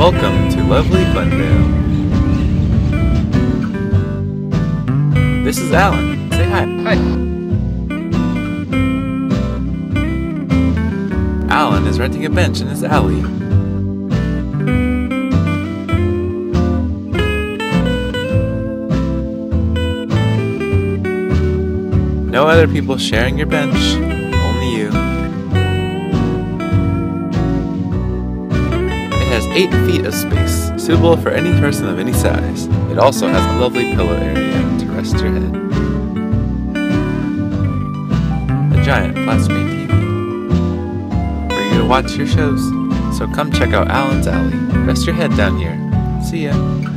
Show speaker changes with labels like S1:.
S1: Welcome to lovely Glendale. This is Allan. Say hi.
S2: Hi.
S1: Allan is renting a bench in his alley. No other people sharing your bench, only you. It has 8 feet of space, suitable for any person of any size. It also has a lovely pillow area to rest your head. A giant flat screen TV for you to watch your shows. So come check out Allan's Alley. Rest your head down here. See ya.